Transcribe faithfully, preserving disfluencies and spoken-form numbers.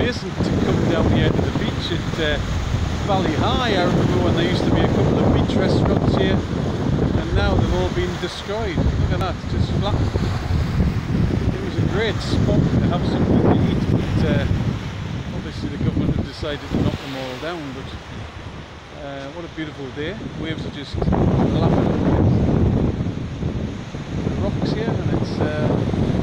pleasant to come down here to the beach at uh, Valley High. I remember when there used to be a couple of beach restaurants here, and now they've all been destroyed. Look at that, just flattened. It was a great spot to have something to eat, but uh, obviously the government have decided to knock them all down. But uh, what a beautiful day. Waves are just lapping up the rocks here, and it's uh,